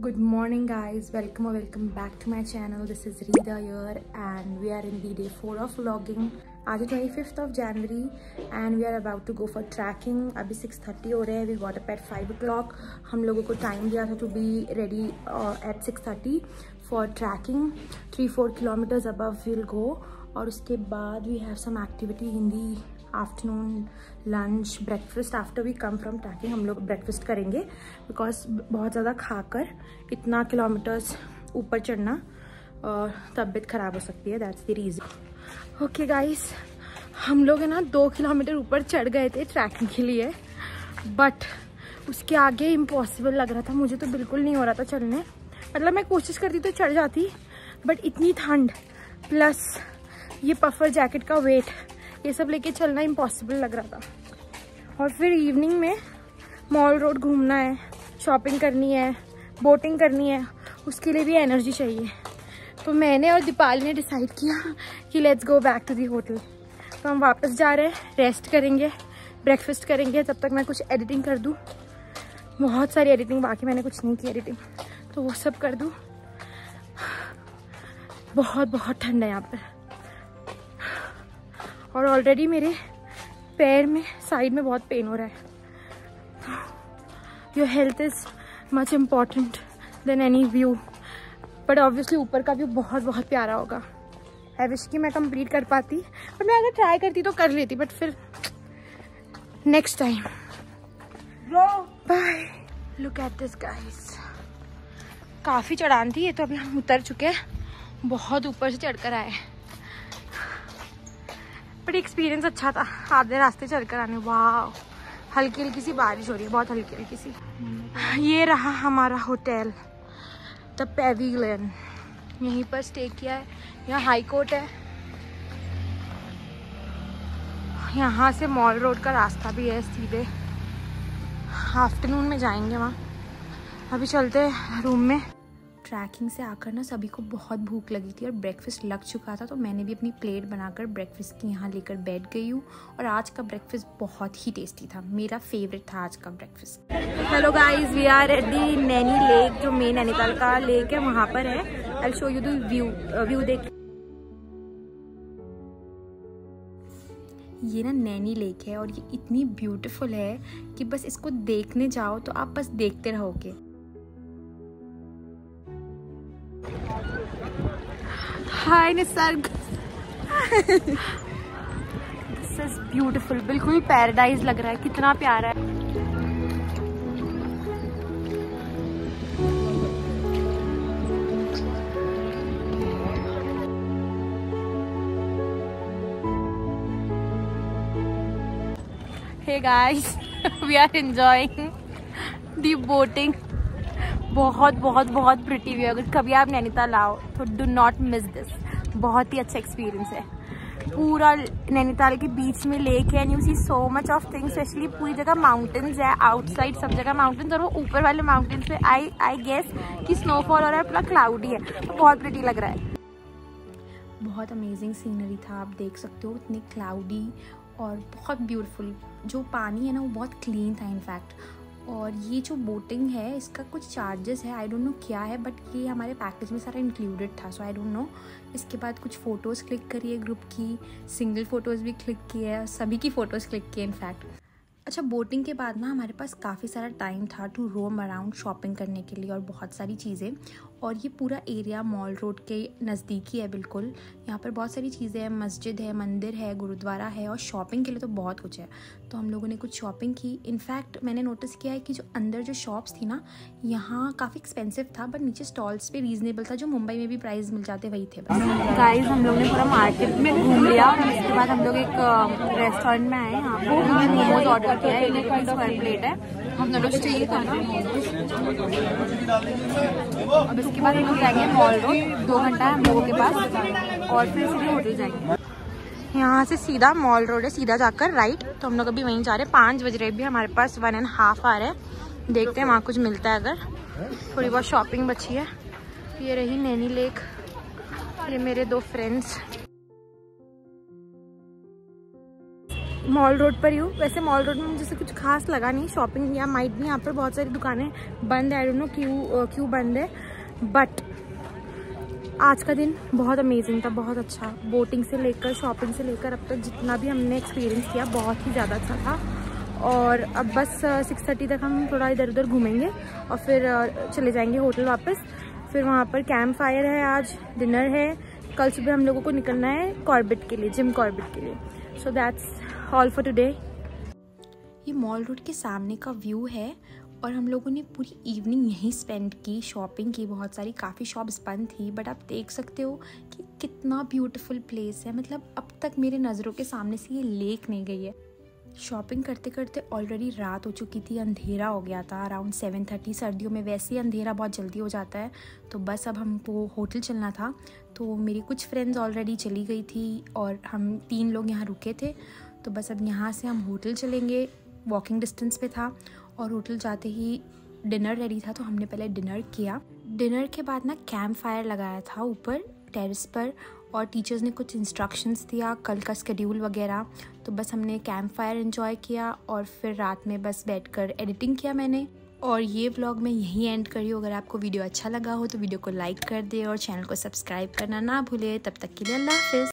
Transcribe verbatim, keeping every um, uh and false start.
Good morning guys, welcome or welcome back to my channel. This is Rida here and we are in the day four of vlogging. आज है twenty-fifth of January and we are about to go for trekking. अभी six thirty हो रहे हैं. We got up at five o'clock. हम लोगों को time दिया था to be ready uh, at six thirty for trekking. three four kilometers above we'll go. और उसके बाद we have some activity in the afternoon lunch breakfast. After we come from trekking हम लोग ब्रेकफास्ट करेंगे because बहुत ज़्यादा खाकर इतना किलोमीटर्स ऊपर चढ़ना और तबीयत ख़राब हो सकती है. That's the reason. Okay guys, हम लोग है ना दो किलोमीटर ऊपर चढ़ गए थे ट्रैकिंग के लिए, बट उसके आगे इम्पॉसिबल लग रहा था. मुझे तो बिल्कुल नहीं हो रहा था चढ़ने. मतलब मैं कोशिश करती तो चढ़ जाती, बट इतनी ठंड प्लस ये पफर जैकेट का वेट, ये सब लेके चलना इम्पॉसिबल लग रहा था. और फिर इवनिंग में मॉल रोड घूमना है, शॉपिंग करनी है, बोटिंग करनी है, उसके लिए भी एनर्जी चाहिए. तो मैंने और दीपाली ने डिसाइड किया कि let's go back to the hotel. तो हम वापस जा रहे हैं, रेस्ट करेंगे, ब्रेकफास्ट करेंगे. तब तक मैं कुछ एडिटिंग कर दूँ. बहुत सारी एडिटिंग बाकी, मैंने कुछ नहीं की एडिटिंग, तो वो सब कर दूँ. बहुत बहुत ठंड है यहाँ पर और ऑलरेडी मेरे पैर में साइड में बहुत पेन हो रहा है. Your health is much important than any view. But obviously ऊपर का व्यू बहुत बहुत प्यारा होगा. आई विश कि मैं कंप्लीट कर पाती, बट मैं अगर ट्राई करती तो कर लेती, बट फिर next time. Bye. Look at this guys. काफ़ी चढ़ान थी ये, तो अभी हम उतर चुके हैं. बहुत ऊपर से चढ़कर आए, बट एक्सपीरियंस अच्छा था. आधे रास्ते चढ़कर आने. वाह, हल्की हल्की सी बारिश हो रही है, बहुत हल्की हल्की सी. ये रहा हमारा होटल द पेविलियन. यहीं पर स्टे किया है. यहाँ हाई कोर्ट है. यहाँ से मॉल रोड का रास्ता भी है सीधे. आफ्टरनून में जाएंगे वहाँ. अभी चलते हैं रूम में. ट्रैकिंग से आकर ना सभी को बहुत भूख लगी थी और ब्रेकफास्ट लग चुका था, तो मैंने भी अपनी प्लेट बनाकर ब्रेकफास्ट की यहाँ लेकर बैठ गई हूँ. और आज का ब्रेकफास्ट बहुत ही टेस्टी था. मेरा फेवरेट था आज का breakfast. Hello guys, we are at the Naini lake. जो मेन नैनीताल का लेक है वहाँ पर है. I show you the view. View देख. ये ना नैनी लेक है और ये इतनी ब्यूटीफुल है कि बस इसको देखने जाओ तो आप बस देखते रहोगे. Hi Nisarg. This is beautiful. बिल्कुल पैराडाइज लग रहा है. कितना प्यारा है. Hey guys, we are enjoying the boating. बहुत बहुत बहुत प्रिटी व्यू. अगर कभी आप नैनीताल आओ तो डू नॉट मिस दिस. बहुत ही अच्छा एक्सपीरियंस है. पूरा नैनीताल के बीच में लेक है and you see so much of things. Specially पूरी जगह माउंटेन्स है. आउटसाइड सब जगह माउंटेन्स, और वो ऊपर वाले माउंटेन्स पे आई आई गेस कि स्नोफॉल हो रहा है. पूरा क्लाउडी है, तो बहुत प्रिटी लग रहा है. बहुत अमेजिंग सीनरी था. आप देख सकते हो इतनी क्लाउडी और बहुत ब्यूटीफुल. जो पानी है ना वो बहुत क्लीन था इनफैक्ट. और ये जो बोटिंग है इसका कुछ चार्जेस है, आई डोंट नो क्या है, बट ये हमारे पैकेज में सारा इंक्लूडेड था, सो आई डोंट नो. इसके बाद कुछ फ़ोटोज़ क्लिक करिए ग्रुप की. सिंगल फ़ोटोज़ भी क्लिक किए, सभी की फ़ोटोज़ क्लिक किए इनफैक्ट. अच्छा, बोटिंग के बाद ना हमारे पास काफ़ी सारा टाइम था टू रोम अराउंड, शॉपिंग करने के लिए और बहुत सारी चीज़ें. और ये पूरा एरिया मॉल रोड के नज़दीकी है बिल्कुल. यहाँ पर बहुत सारी चीज़ें हैं. मस्जिद है, मंदिर है, गुरुद्वारा है, और शॉपिंग के लिए तो बहुत कुछ है. तो हम लोगों ने कुछ शॉपिंग की. इनफैक्ट मैंने नोटिस किया है कि जो अंदर जो शॉप्स थी ना, यहाँ काफ़ी एक्सपेंसिव था, बट नीचे स्टॉल्स पे रीजनेबल था. जो मुंबई में भी प्राइस मिल जाते वही थे. गाइस, हम लोग ने पूरा मार्केट में घूम लिया और उसके बाद हम लोग एक रेस्टोरेंट में आए. यहाँ पर मोमोज ऑर्डर किया है. एक स्क्वायर प्लेट है. हम दोनों को चाहिए था ना. अब इसके बाद हम लोग जाएंगे मॉल रोड. दो घंटा है हम लोगों के पास और फिर सीधे होटल जाएंगे. यहाँ से सीधा मॉल रोड है, सीधा जाकर राइट. तो हम लोग अभी वहीं जा रहे हैं. पाँच बज रहे भी. हमारे पास वन एंड हाफ आ रहे हैं. देखते हैं वहाँ कुछ मिलता है अगर. थोड़ी बहुत शॉपिंग बची है. ये रही नैनी लेक. ये मेरे दो फ्रेंड्स. मॉल रोड पर ही हूँ। वैसे मॉल रोड में मुझे से कुछ खास लगा नहीं, शॉपिंग या माइट भी यहाँ पर बहुत सारी दुकानें बंद है, आई डोंट नो क्यों क्यों बंद है, बट आज का दिन बहुत अमेजिंग था, बहुत अच्छा। बोटिंग से लेकर शॉपिंग से लेकर अब तक जितना भी हमने एक्सपीरियंस किया बहुत ही ज़्यादा अच्छा था। और अब बस सिक्स थर्टी तक हम थोड़ा इधर उधर घूमेंगे और फिर चले जाएंगे होटल वापस। फिर वहाँ पर कैंप फायर है, आज डिनर है, कल सुबह हम लोगों को निकलना है कॉर्बेट के लिए, जिम कॉर्बेट के लिए। So that's all for today. ये मॉल रोड के सामने का व्यू है और हम लोगों ने पूरी इवनिंग यहीं स्पेंड की, शॉपिंग की, बहुत सारी, काफ़ी शॉप्स बंद थी, बट आप देख सकते हो कि कितना ब्यूटीफुल प्लेस है। मतलब अब तक मेरे नज़रों के सामने से ये लेक नहीं गई है। शॉपिंग करते करते ऑलरेडी रात हो चुकी थी, अंधेरा हो गया था अराउंड सेवन थर्टी। सर्दियों में वैसे ही अंधेरा बहुत जल्दी हो जाता है। तो बस अब हमको होटल चलना था, तो मेरी कुछ फ्रेंड्स ऑलरेडी चली गई थी और हम तीन लोग यहाँ रुके थे। तो बस अब यहाँ से हम होटल चलेंगे, वॉकिंग डिस्टेंस पे था। और होटल जाते ही डिनर रेडी था, तो हमने पहले डिनर किया। डिनर के बाद ना कैंप फायर लगाया था ऊपर टेरेस पर, और टीचर्स ने कुछ इंस्ट्रक्शंस दिया, कल का स्केड्यूल वगैरह। तो बस हमने कैंप फायर एंजॉय किया और फिर रात में बस बैठकर एडिटिंग किया मैंने। और ये व्लॉग मैं यहीं एंड करी हूँ। अगर आपको वीडियो अच्छा लगा हो तो वीडियो को लाइक कर दे और चैनल को सब्सक्राइब करना ना भूले। तब तक के लिए अल्लाह हाफिज़।